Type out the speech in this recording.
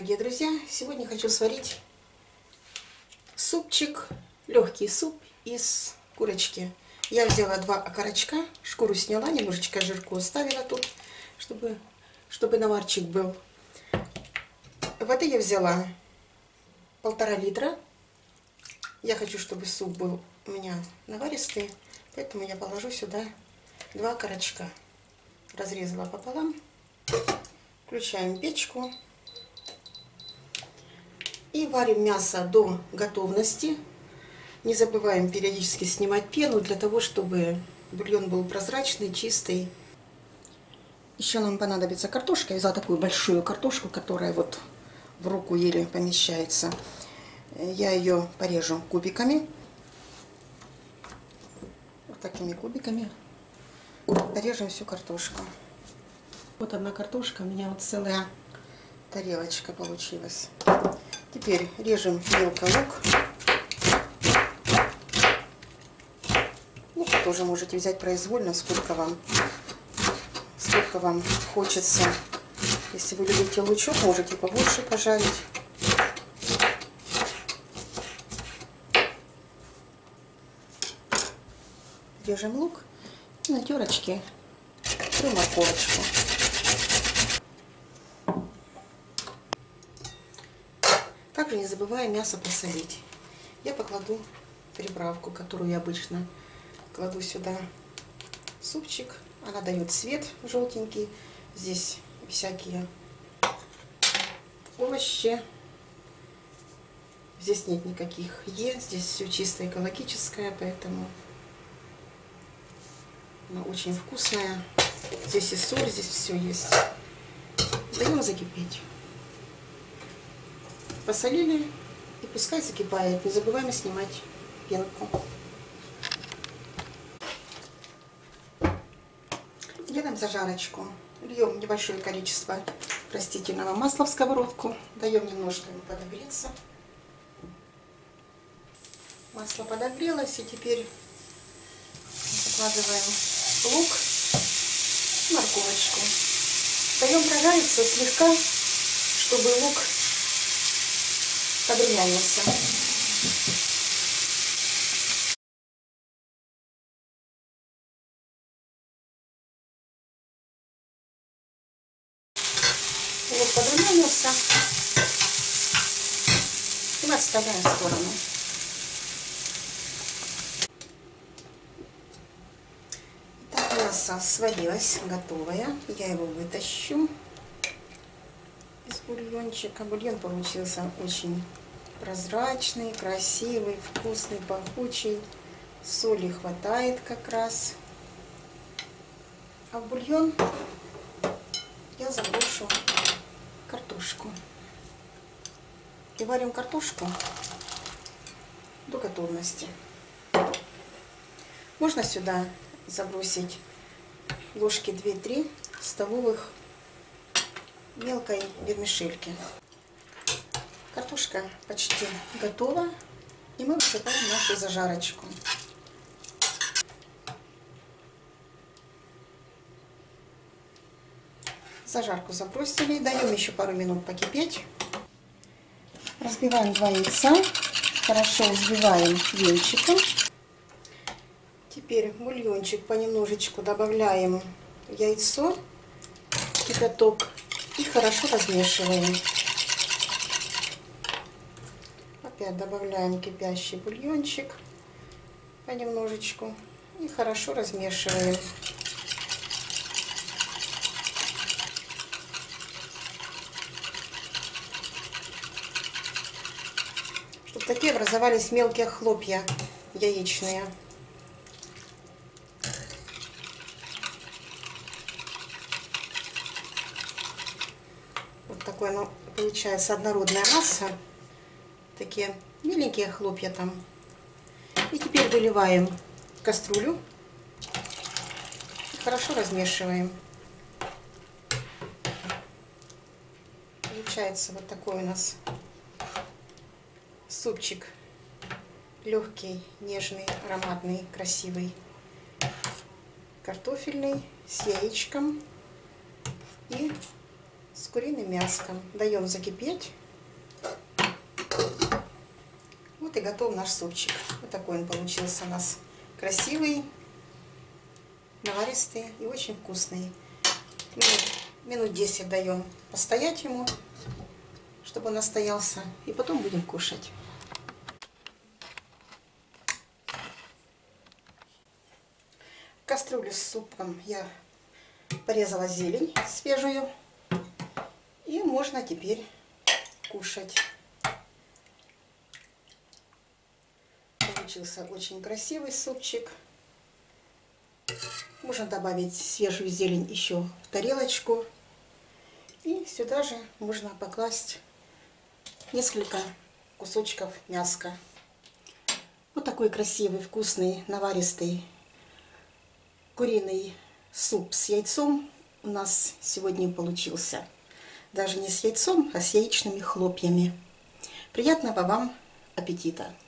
дорогие друзья! Сегодня хочу сварить супчик, легкий суп из курочки. Я взяла 2 окорочка, шкуру сняла, немножечко жирку оставила тут, чтобы наварчик был. Воды я взяла 1,5 литра. Я хочу, чтобы суп был у меня наваристый, поэтому я положу сюда 2 окорочка. Разрезала пополам. Включаем печку. И варим мясо до готовности. Не забываем периодически снимать пену, для того, чтобы бульон был прозрачный, чистый. Еще нам понадобится картошка. Я взяла такую большую картошку, которая вот в руку еле помещается. Я ее порежу кубиками. Вот такими кубиками. Порежем всю картошку. Вот одна картошка, у меня вот целая тарелочка получилась. Теперь режем мелко лук. Лук тоже можете взять произвольно, сколько вам хочется. Если вы любите лучок, можете побольше пожарить. Режем лук и на терочке тру морковочку. Также не забываем мясо посолить. Я покладу приправку, которую я обычно кладу сюда. Супчик. Она дает цвет желтенький. Здесь всякие овощи. Здесь нет никаких здесь все чисто экологическое, поэтому она очень вкусная. Здесь и соль, здесь все есть. Даем закипеть. Посолили, и пускай закипает. Не забываем снимать пенку. Делаем зажарочку. Льем небольшое количество растительного масла в сковородку. Даем немножко ему подогреться. Масло подогрелось, и теперь закладываем лук, морковочку. Даем прожариться слегка, чтобы лук подрумянился. Лук подрумянился. И мы отставляем в сторону. Так, мясо сварилось, готовое. Я его вытащу из бульончика. Бульон получился очень прозрачный, красивый, вкусный, пахучий. Соли хватает как раз. А в бульон я заброшу картошку. И варим картошку до готовности. Можно сюда забросить ложки 2-3 столовых мелкой вермишельки. Картошка почти готова, и мы высыпаем нашу зажарочку. Зажарку забросили, даем еще пару минут покипеть. Разбиваем 2 яйца, хорошо взбиваем венчиком. Теперь в бульончик понемножечку добавляем яйцо, кипяток и хорошо размешиваем. Опять добавляем кипящий бульончик понемножечку и хорошо размешиваем. Чтобы такие образовались мелкие хлопья яичные. Вот такое, ну, получается однородная масса. Такие миленькие хлопья там. И теперь выливаем в кастрюлю. И хорошо размешиваем. Получается вот такой у нас супчик. Легкий, нежный, ароматный, красивый. Картофельный, с яичком и с куриным мяском. Даем закипеть. и готов наш супчик. Вот такой он получился у нас. Красивый, наваристый и очень вкусный. Минут 10 даем постоять ему, чтобы он настоялся. И потом будем кушать. В кастрюлю с супом я порезала зелень свежую. И можно теперь кушать. Получился очень красивый супчик. Можно добавить свежую зелень еще в тарелочку. И сюда же можно покласть несколько кусочков мяска. Вот такой красивый, вкусный, наваристый куриный суп с яйцом у нас сегодня получился. Даже не с яйцом, а с яичными хлопьями. Приятного вам аппетита!